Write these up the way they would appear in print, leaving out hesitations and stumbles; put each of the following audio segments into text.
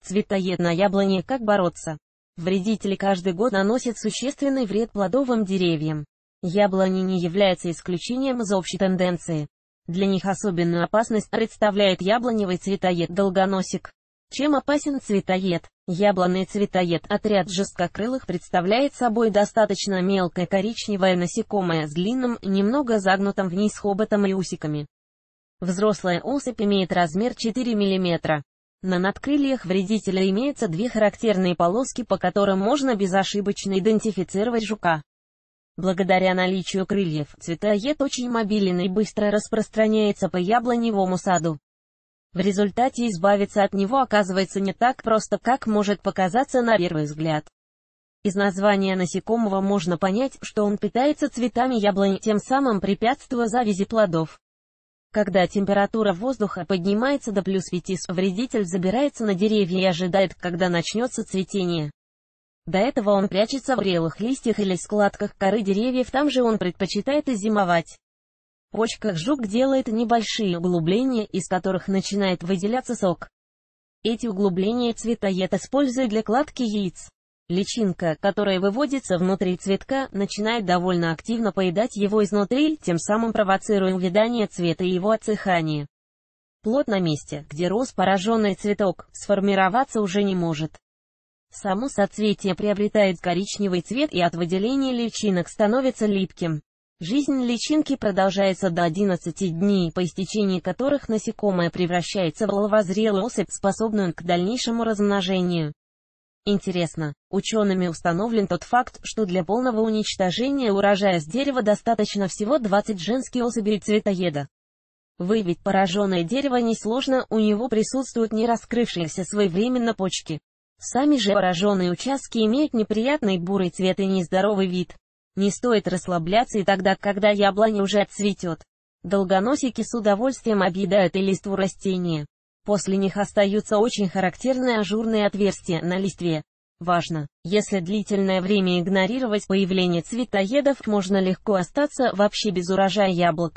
Цветоед на яблоне. Как бороться? Вредители каждый год наносят существенный вред плодовым деревьям. Яблони не являются исключением из общей тенденции. Для них особенную опасность представляет яблоневый цветоед-долгоносик. Чем опасен цветоед? Яблонный цветоед, отряд жесткокрылых, представляет собой достаточно мелкое коричневое насекомое с длинным, немного загнутым вниз хоботом и усиками. Взрослая особь имеет размер 4 мм. На надкрыльях вредителя имеются две характерные полоски, по которым можно безошибочно идентифицировать жука. Благодаря наличию крыльев, цветоед очень мобилен и быстро распространяется по яблоневому саду. В результате избавиться от него оказывается не так просто, как может показаться на первый взгляд. Из названия насекомого можно понять, что он питается цветами яблони, тем самым препятствуя завязи плодов. Когда температура воздуха поднимается до +5, вредитель забирается на деревья и ожидает, когда начнется цветение. До этого он прячется в прелых листьях или складках коры деревьев, там же он предпочитает и зимовать. В почках жук делает небольшие углубления, из которых начинает выделяться сок. Эти углубления цветоед использует для кладки яиц. Личинка, которая выводится внутри цветка, начинает довольно активно поедать его изнутри, тем самым провоцируя увядание цвета и его отсыхание. Плод на месте, где рос пораженный цветок, сформироваться уже не может. Само соцветие приобретает коричневый цвет и от выделения личинок становится липким. Жизнь личинки продолжается до 11 дней, по истечении которых насекомое превращается в половозрелую особь, способную к дальнейшему размножению. Интересно, учеными установлен тот факт, что для полного уничтожения урожая с дерева достаточно всего 20 женских особей цветоеда. Выявить пораженное дерево несложно, у него присутствуют не раскрывшиеся своевременно почки. Сами же пораженные участки имеют неприятный бурый цвет и нездоровый вид. Не стоит расслабляться и тогда, когда яблоня уже отцветет. Долгоносики с удовольствием объедают и листву растения. После них остаются очень характерные ажурные отверстия на листве. Важно, если длительное время игнорировать появление цветоедов, можно легко остаться вообще без урожая яблок.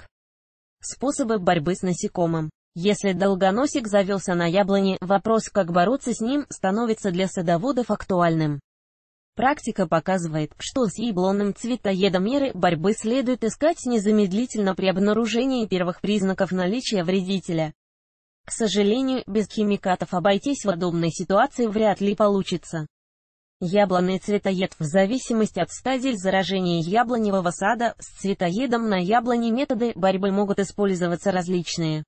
Способы борьбы с насекомым. Если долгоносик завелся на яблоне, вопрос, как бороться с ним, становится для садоводов актуальным. Практика показывает, что с яблонным цветоедом меры борьбы следует искать незамедлительно при обнаружении первых признаков наличия вредителя. К сожалению, без химикатов обойтись в подобной ситуации вряд ли получится. Яблонный цветоед. В зависимости от стадии заражения яблоневого сада, с цветоедом на яблоне методы борьбы могут использоваться различные.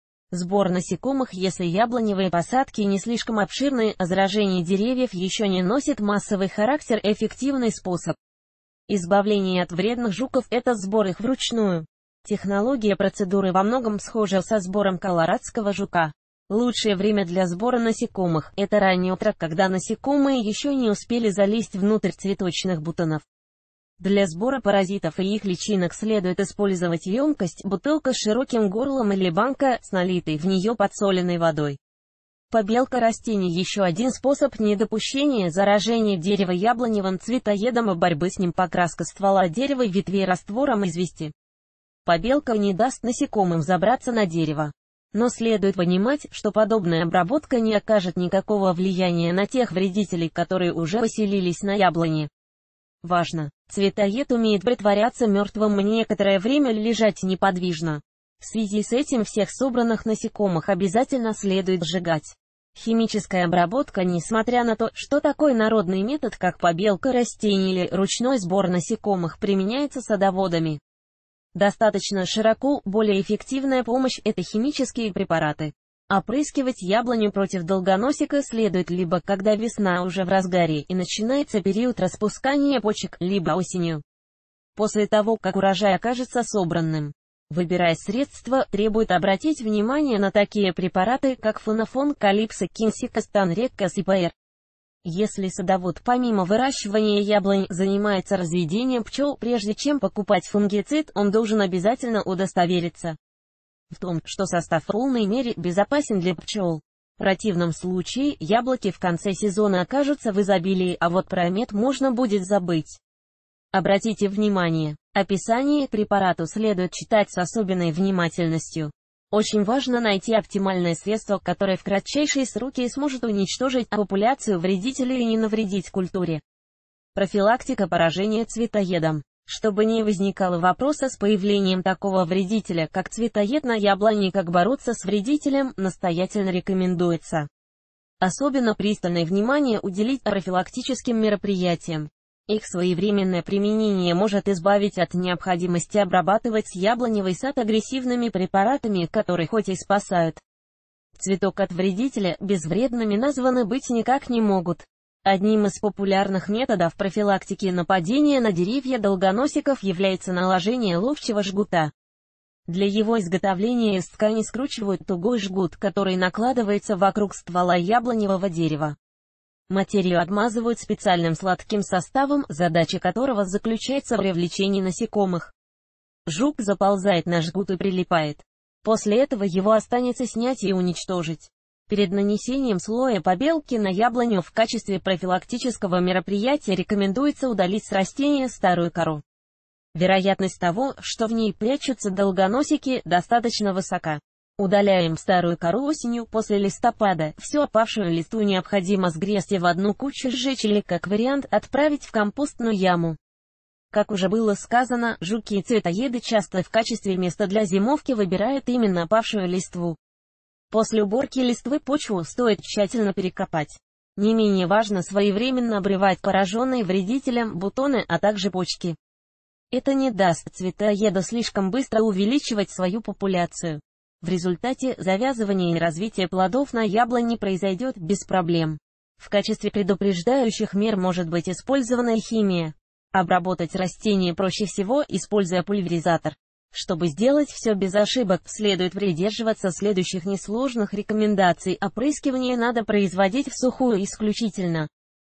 Сбор насекомых. Если яблоневые посадки не слишком обширные, а заражение деревьев еще не носит массовый характер, эффективный способ избавления от вредных жуков – это сбор их вручную. Технология процедуры во многом схожа со сбором колорадского жука. Лучшее время для сбора насекомых – это раннее утро, когда насекомые еще не успели залезть внутрь цветочных бутонов. Для сбора паразитов и их личинок следует использовать емкость, бутылка с широким горлом или банка с налитой в нее подсоленной водой. Побелка растений – еще один способ недопущения заражения дерева яблоневым цветоедом и борьбы с ним. Покраска ствола дерева и ветвей раствором извести. Побелка не даст насекомым забраться на дерево. Но следует понимать, что подобная обработка не окажет никакого влияния на тех вредителей, которые уже поселились на яблоне. Важно, цветоед умеет притворяться мертвым и некоторое время лежать неподвижно. В связи с этим всех собранных насекомых обязательно следует сжигать. Химическая обработка, несмотря на то, что такой народный метод, как побелка растений или ручной сбор насекомых, применяется садоводами достаточно широко, более эффективная помощь – это химические препараты. Опрыскивать яблоню против долгоносика следует либо когда весна уже в разгаре и начинается период распускания почек, либо осенью. После того, как урожай окажется собранным. Выбирая средства, требует обратить внимание на такие препараты, как фенофон, калипсо, кинсикостан, реккас и ПР. Если садовод помимо выращивания яблонь занимается разведением пчел, прежде чем покупать фунгицид, он должен обязательно удостовериться в том, что состав в полной мере безопасен для пчел. В противном случае, яблоки в конце сезона окажутся в изобилии, а вот про мед можно будет забыть. Обратите внимание, описание препарату следует читать с особенной внимательностью. Очень важно найти оптимальное средство, которое в кратчайшие сроки сможет уничтожить популяцию вредителей и не навредить культуре. Профилактика поражения цветоедом. Чтобы не возникало вопроса с появлением такого вредителя, как цветоед на яблоне, как бороться с вредителем, настоятельно рекомендуется особенно пристальное внимание уделить профилактическим мероприятиям. Их своевременное применение может избавить от необходимости обрабатывать яблоневый сад агрессивными препаратами, которые хоть и спасают цветок от вредителя, безвредными названы быть никак не могут. Одним из популярных методов профилактики нападения на деревья долгоносиков является наложение ловчего жгута. Для его изготовления из ткани скручивают тугой жгут, который накладывается вокруг ствола яблоневого дерева. Материю обмазывают специальным сладким составом, задача которого заключается в привлечении насекомых. Жук заползает на жгут и прилипает. После этого его останется снять и уничтожить. Перед нанесением слоя побелки на яблоню в качестве профилактического мероприятия рекомендуется удалить с растения старую кору. Вероятность того, что в ней прячутся долгоносики, достаточно высока. Удаляем старую кору осенью после листопада. Всю опавшую листву необходимо сгрести в одну кучу, сжечь или, как вариант, отправить в компостную яму. Как уже было сказано, жуки и цветоеды часто в качестве места для зимовки выбирают именно опавшую листву. После уборки листвы почву стоит тщательно перекопать. Не менее важно своевременно обрывать пораженные вредителем бутоны, а также почки. Это не даст цветоеду слишком быстро увеличивать свою популяцию. В результате завязывание и развитие плодов на яблоне произойдет без проблем. В качестве предупреждающих мер может быть использована химия. Обработать растения проще всего, используя пульверизатор. Чтобы сделать все без ошибок, следует придерживаться следующих несложных рекомендаций. Опрыскивание надо производить в сухую исключительно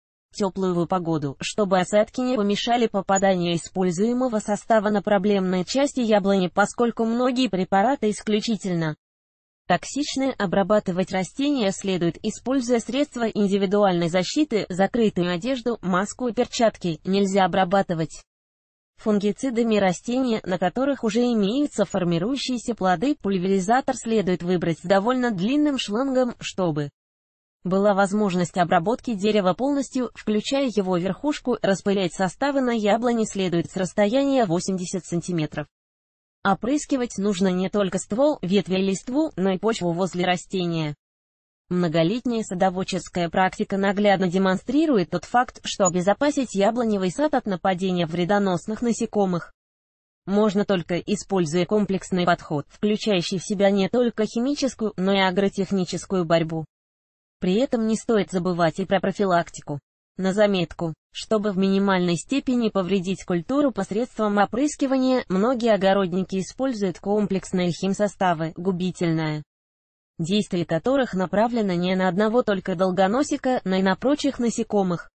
теплую погоду, чтобы осадки не помешали попаданию используемого состава на проблемные части яблони, поскольку многие препараты исключительно токсичны. Обрабатывать растения следует, используя средства индивидуальной защиты, закрытую одежду, маску и перчатки. Нельзя обрабатывать фунгицидами растения, на которых уже имеются формирующиеся плоды. Пульверизатор следует выбрать с довольно длинным шлангом, чтобы была возможность обработки дерева полностью, включая его верхушку. Распылять составы на яблоне следует с расстояния 80 см. Опрыскивать нужно не только ствол, ветви и листву, но и почву возле растения. Многолетняя садоводческая практика наглядно демонстрирует тот факт, что обезопасить яблоневый сад от нападения вредоносных насекомых можно только используя комплексный подход, включающий в себя не только химическую, но и агротехническую борьбу. При этом не стоит забывать и про профилактику. На заметку, чтобы в минимальной степени повредить культуру посредством опрыскивания, многие огородники используют комплексные химсоставы, губительное действие которых направлено не на одного только долгоносика, но и на прочих насекомых.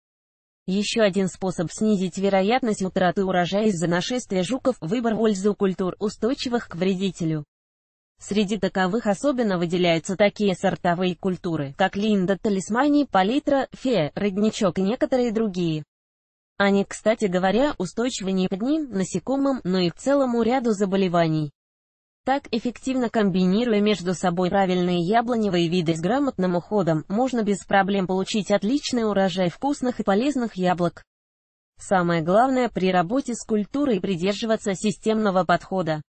Еще один способ снизить вероятность утраты урожая из-за нашествия жуков – выбор в пользу культур, устойчивых к вредителю. Среди таковых особенно выделяются такие сортовые культуры, как линда, талисмани, палитра, фея, родничок и некоторые другие. Они, кстати говоря, устойчивы не к одним насекомым, но и к целому ряду заболеваний. Так, эффективно комбинируя между собой правильные яблоневые виды с грамотным уходом, можно без проблем получить отличный урожай вкусных и полезных яблок. Самое главное при работе с культурой придерживаться системного подхода.